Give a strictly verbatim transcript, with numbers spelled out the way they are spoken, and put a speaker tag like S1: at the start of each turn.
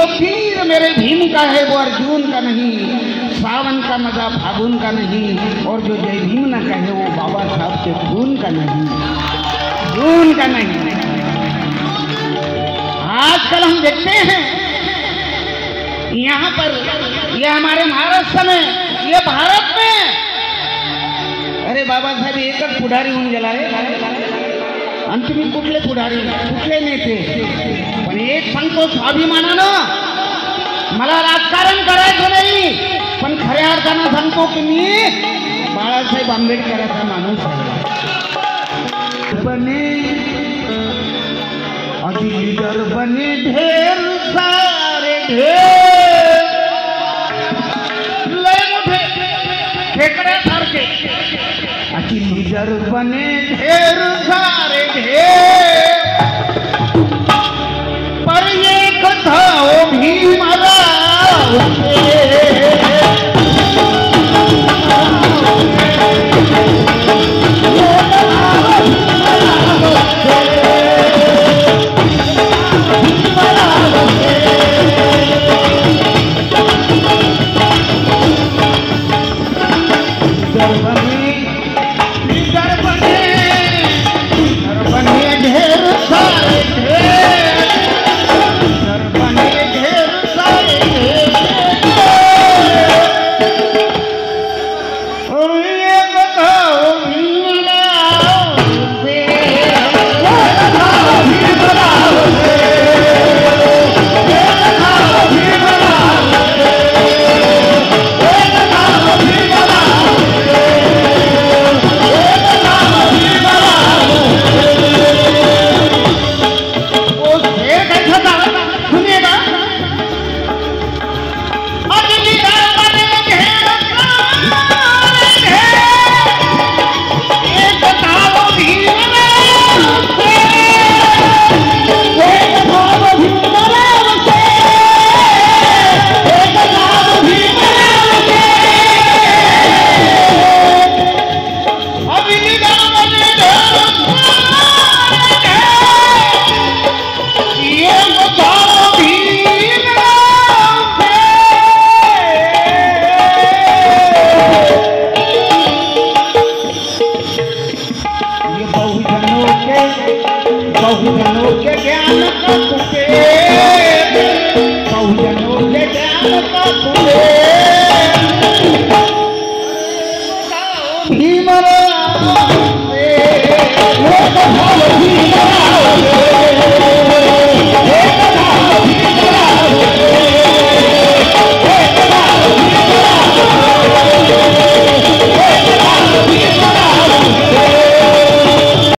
S1: तीर मेरे भीम का है वो अर्जुन का नहीं, सावन का मजा फागुन का नहीं, और जो जय भीम न कहे वो बाबा साहब के खून का नहीं, खून का नहीं। आजकल हम देखते हैं यहाँ पर, ये हमारे महाराष्ट्र में, ये भारत में, अरे बाबा साहेब एकच पुढारी होऊन गेला रे, आणि तुम्ही कुठले पुढारी, कुठले नेते, पण एक सांगतो स्वाभिमानानं, मला राजकारण करायचं नाही, पण खऱ्या अर्थानं सांगतो की मी बाळासाहेब आंबेडकरांचा माणूस आहे। बने अति लीडर बने ढेर सारे ढेर, लय मोठे खेकड्यासारखे, अति लीडर बने ढेर सारे ढेर,